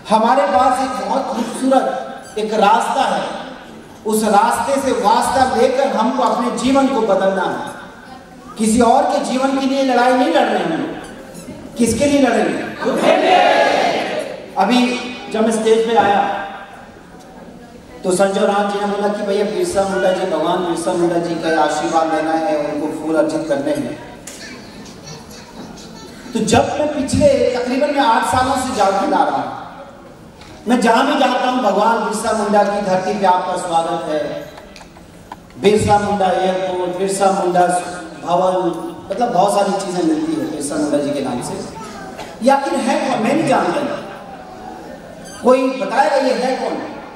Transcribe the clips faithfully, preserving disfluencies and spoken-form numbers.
हमारे पास एक बहुत खूबसूरत एक रास्ता है, उस रास्ते से वास्ता लेकर हमको अपने जीवन को बदलना है। किसी और के जीवन के लिए लड़ाई नहीं लड़ रहे हम लोग। किसके लिए लड़ेंगे? अभी जब मैं स्टेज पे आया तो संजय राम जी ने बोला कि भैया बिरसा मुंडा जी, भगवान बिरसा मुंडा जी का आशीर्वाद लेना है, उनको फूल अर्जित करने हैं। तो जब मैं पिछले तकरीबन मैं आठ सालों से झारखंड आ रहा हूँ, मैं जहां भी जाता हूँ भगवान बिरसा मुंडा की धरती पे आपका स्वागत है, बिरसा मुंडा एयरपोर्ट, बिरसा मुंडा भवन, मतलब बहुत सारी चीजें मिलती है बिरसा मुंडा जी के नाम से। ये आखिर है कौन? मैं नहीं जानता, कोई बताएगा ये है कौन?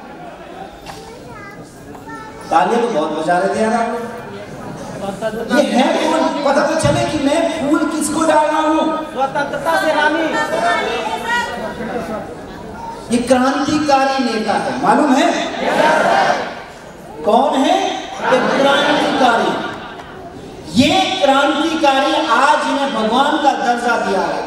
तालियां तो बहुत बजा रहे थे यार आप लोग। ये है कौन? पता तो चले कि मैं फूल किसको डाल रहा हूँ। स्वतंत्रता सेनानी, ये क्रांतिकारी नेता है, मालूम है कौन है? ये क्रांतिकारी। ये क्रांतिकारी आज इन्हें भगवान का दर्जा दिया है।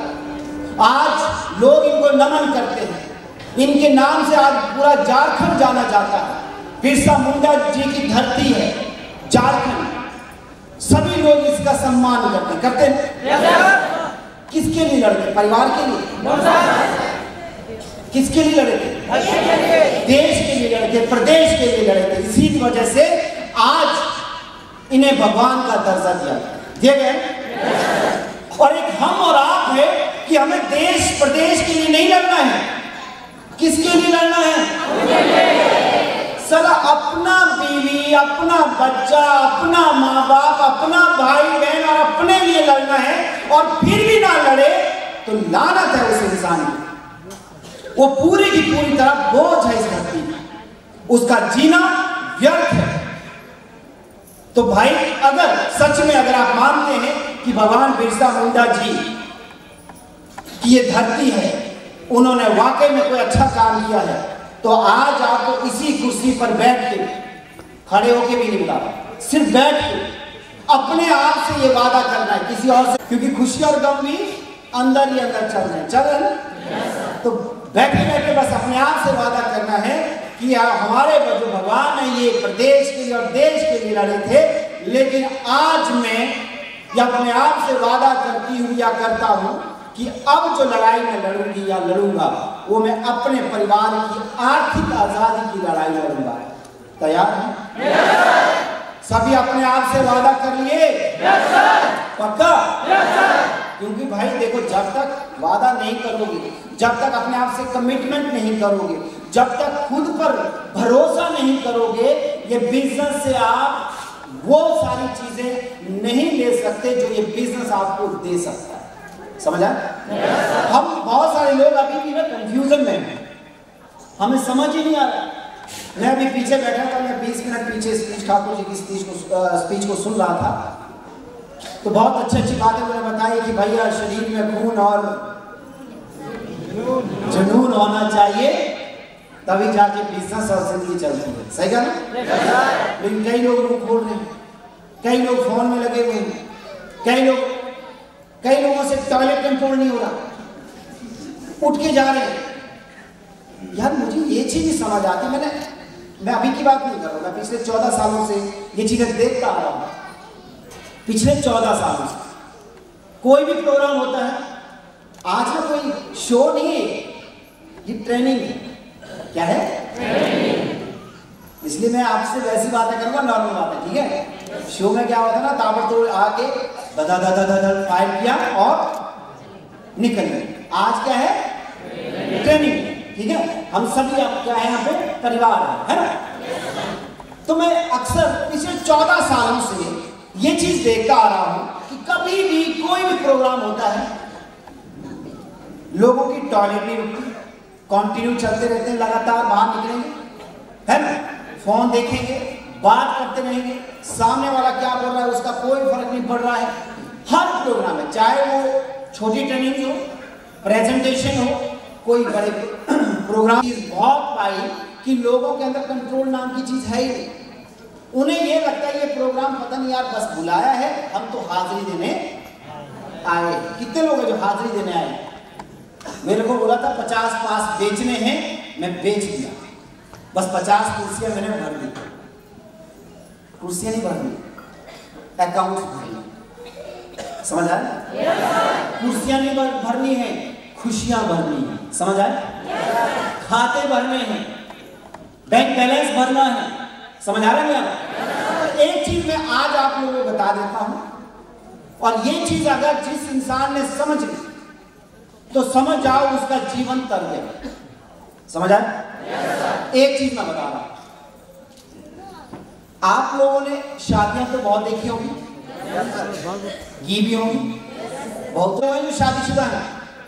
आज लोग इनको नमन करते हैं, इनके नाम से आज पूरा झारखंड जाना जाता है। बिरसा मुंडा जी की धरती है झारखंड, सभी लोग इसका सम्मान करते करते हैं। किसके लिए लड़ते? परिवार के लिए? किसके लिए लड़े थे? देश के लिए लड़े थे, प्रदेश के लिए लड़े थे। इसी वजह से आज इन्हें भगवान का दर्जा दिया दिए गए। और एक हम और आप है कि हमें देश प्रदेश के लिए नहीं लड़ना है। किसके लिए लड़ना है? साला अपना बीवी, अपना बच्चा, अपना माँ बाप, अपना भाई बहन और अपने लिए लड़ना है, और फिर भी ना लड़े तो लानत है उस इंसान की। वो पूरी की पूरी तरह बोझ है इस धरती में, उसका जीना व्यर्थ है। तो भाई अगर सच में अगर आप मानते हैं कि भगवान बिरसा मुंडा जी की ये धरती है, उन्होंने वाकई में कोई अच्छा काम किया है, तो आज आपको इसी कुर्सी पर बैठ के, खड़े होके भी नहीं मिला, सिर्फ बैठ के अपने आप से ये वादा करना है, किसी और से, क्योंकि खुशी और गम भी अंदर ही अंदर चल रहे हैं, चल रहे हैं। तो बैठे बैठे बस अपने आप से वादा करना है कि हमारे जो भगवान है ये प्रदेश के लिए और देश के लिए लड़े थे, लेकिन आज मैं या अपने आप से वादा करती हूँ या करता हूँ कि अब जो लड़ाई मैं लड़ूंगी या लड़ूंगा वो मैं अपने परिवार की आर्थिक आजादी की लड़ाई लड़ूंगा। तैयार हैं? सभी अपने आप से वादा कर लिए? पक्का? क्योंकि भाई देखो, जब तक वादा नहीं करोगे, जब तक अपने आप से कमिटमेंट नहीं करोगे, जब तक खुद पर भरोसा नहीं करोगे, ये बिजनेस से आप वो सारी चीजें नहीं ले सकते जो ये बिजनेस आपको दे सकता है। समझा? हम बहुत सारे लोग अभी भी ना कंफ्यूजन में हैं, हमें समझ ही नहीं आ रहा। मैं अभी पीछे बैठा था, मैं बीस मिनट पीछे स्पीच ठाकुर जी की स्पीच को स्पीच को सुन रहा था, तो बहुत अच्छी अच्छी बातें उन्होंने बताई कि भैया शरीर में खून और जुनून होना चाहिए, तभी जाके बिजनेस और जिंदगी चलती है। सही कहा ना? लेकिन कई लोग मुंह खोल रहे हैं, कई लोग फोन में लगे हुए हैं, कई लोग कई लोगों से टॉयलेट कंट्रोल नहीं हो रहा, उठ के जा रहे हैं। यार मुझे ये चीज नहीं समझ आती। मैंने मैं अभी की बात नहीं कर रहा, मैं पिछले चौदह सालों से ये चीजें देखता आ रहा हूँ। पिछले चौदह सालों से कोई भी प्रोग्राम होता है, आज ना कोई शो नहीं है, ये ट्रेनिंग है। क्या है? ट्रेनिंग। इसलिए मैं आपसे वैसी बातें करूंगा, नॉर्मल बातें, ठीक है? शो में क्या होता है ना, ताबड़तोड़ आके ददा ददा ददा फाइट किया और निकल गए। आज क्या है? ट्रेनिंग। ठीक है? हम सभी आप क्या है, यहाँ पे परिवार है, है ना? तो मैं अक्सर पिछले चौदह सालों से ये चीज देखता आ रहा हूं कि कभी भी कोई भी प्रोग्राम होता है, लोगों की टॉयलेट नहीं रुकती, कंटिन्यू चलते रहते हैं, लगातार बाहर निकलेंगे, है ना? फोन देखेंगे, बात करते रहेंगे, सामने वाला क्या बोल रहा है उसका कोई फर्क नहीं पड़ रहा है। हर प्रोग्राम में, चाहे वो छोटी ट्रेनिंग हो, प्रेजेंटेशन हो, कोई बड़े प्रोग्राम, बहुत पाई कि लोगों के अंदर कंट्रोल नाम की चीज है ही नहीं। उन्हें ये लगता है ये प्रोग्राम पता नहीं यार बस बुलाया है, हम तो हाजिरी देने आए। कितने लोग हैं जो हाजिरी देने आए? मेरे को बोला था पचास पास बेचने हैं, मैं बेच दिया, बस पचास कुर्सियां मैंने भर दी। कुर्सियां नहीं भरनी, अकाउंट भरनी, समझ आया? कुर्सियां नहीं भरनी है, खुशियां भरनी है, समझ आया? खाते भरने हैं, बैंक बैलेंस भरना है, समझ आ रहा है? एक चीज मैं आज आप लोगों को बता देता हूं, और ये चीज अगर जिस इंसान ने समझ ली तो समझ जाओ उसका जीवन तर गया। समझ आया? एक चीज मैं बता रहा हूं, आप लोगों ने शादियां तो बहुत देखी होंगी, ये भी होंगी, बहुत लोग हैं जो शादीशुदा है,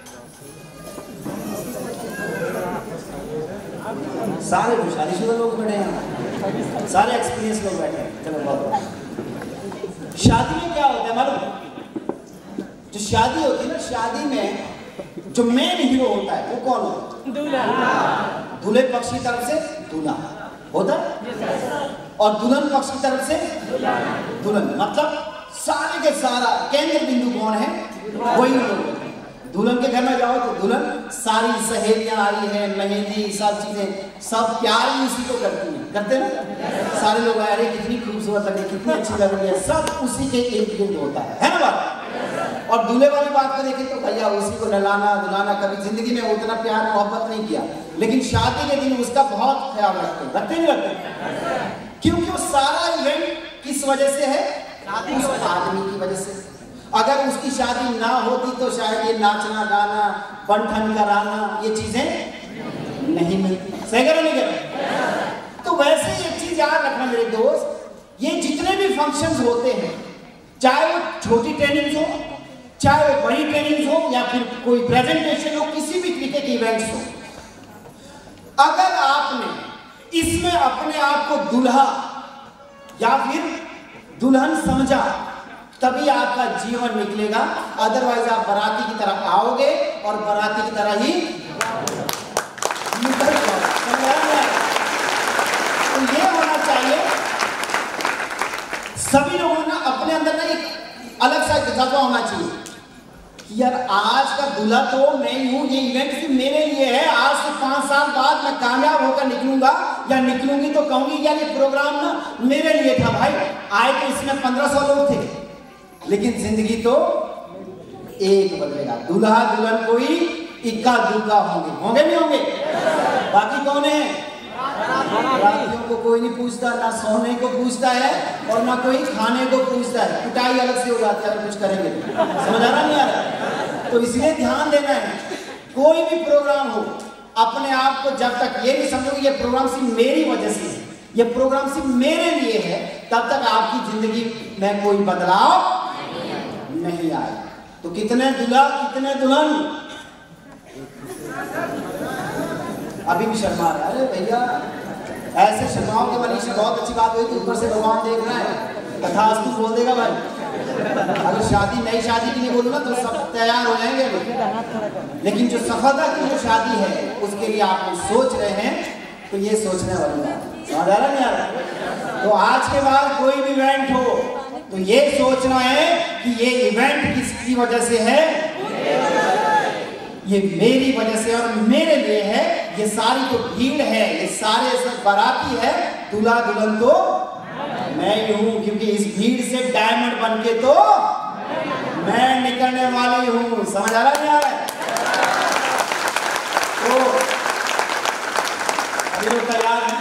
सारे जो शादीशुदा लोग बैठे हैं, सारे एक्सपीरियंस लोग बैठे हैं। चलो बहुत, शादी में क्या होता है मालूम? जो शादी होती है ना, शादी में जो मेन हीरो होता है वो कौन होता है? दूल्हा। दूल्हे पक्ष की तरफ से दूल्हा होता है, और दुल्हन पक्ष की तरफ से दुल्हन। मतलब सारे के सारा केंद्र बिंदु कौन है? वही लोग। दुल्हन के घर में जाओ तो दुल्हन, सारी सहेलियां आ रही है, मेहंदी, सब चीजें, सब प्यार ही उसी को करती हैं, करते ना? सारे लोग अरे कितनी खूबसूरत लग रही है, कितनी अच्छी लग रही है, सब उसी के इर्द गिर्द होता है, है ना बात? और दूल्हे वाली बात को देखें तो भैया उसी को नहलाना धुलाना, कभी जिंदगी में उतना प्यार मोहब्बत नहीं किया, लेकिन शादी के दिन उसका बहुत ख्याल रखते हैं, रखते नहीं रखते? क्योंकि वो सारा इवेंट किस वजह से है? उस आदमी की वजह से। अगर उसकी शादी ना होती तो शायद ये नाचना गाना बंठन कराना ये चीजें नहीं मिलती। सही करो नहीं करो? तो वैसे एक चीज याद रखना मेरे दोस्त, ये जितने भी फंक्शंस होते हैं, चाहे वो छोटी ट्रेनिंग हो, चाहे वो बड़ी ट्रेनिंग हो, या फिर कोई प्रेजेंटेशन हो, किसी भी क्रिकेट इवेंट्स हो, अगर आपने इसमें अपने आप को दूल्हा या फिर दुल्हन समझा तभी आपका जीवन निकलेगा, अदरवाइज आप बाराती की तरह आओगे और बाराती की तरह ही निकल जाओगे। तो ये होना चाहिए सभी लोगों ने अपने अंदर ना एक अलग सा जज्बा होना चाहिए कि यार आज का दूल्हा तो मैं ही हूं, ये इवेंट भी मेरे लिए है, आज से पांच साल बाद मैं कामयाब होकर निकलूंगा या निकलूंगी तो कहूंगी यार ये प्रोग्राम ना मेरे लिए था भाई। आए तो इसमें पंद्रह सौ लोग थे, लेकिन जिंदगी तो एक बदलेगा। दूल्हा दुल्हन कोई इक्का दुक्का होंगे, होंगे नहीं होंगे? बाकी कौन है? रातियों को कोई नहीं पूछता, ना सोने को पूछता है और ना कोई खाने को पूछता है, पिटाई अलग से हो जाती है अगर कुछ करेंगे। समझ आ रहा नहीं आ रहा? तो इसलिए ध्यान देना है, कोई भी प्रोग्राम हो अपने आप को जब तक ये नहीं समझोगे ये प्रोग्राम सिर्फ मेरी वजह से है, ये प्रोग्राम सिर्फ मेरे लिए है, तब तक आपकी जिंदगी में कोई बदलाव नहीं आए। तो कितने दूल्हा कितने दुल्हन? अभी भी शर्मा रहा है, अरे भैया ऐसे शर्माओ के मनीष, बहुत अच्छी बात हुई कि ऊपर से भगवान देख रहा है, तथास्तु बोल देगा भाई। अगर शादी नई शादी के लिए बोलूँ ना तो सब तैयार हो जाएंगे, लेकिन जो सफलता की जो शादी है उसके लिए आप लोग सोच रहे हैं, तो ये सोचने वाली बात समझ आ रहा नहीं आ रहा? तो आज के बाद कोई भी इवेंट हो तो ये सोचना है कि ये इवेंट किसकी वजह से है? ये मेरी वजह से और मेरे लिए है। ये सारी तो भीड़ है, ये सारे सब बाराती है, दूल्हा दुल्हन तो मैं ही हूं, क्योंकि इस भीड़ से डायमंड बन के तो मैं निकलने वाली हूं। समझ आ रहा नहीं आ रहा है? तो अभी लोग तैयार हैं?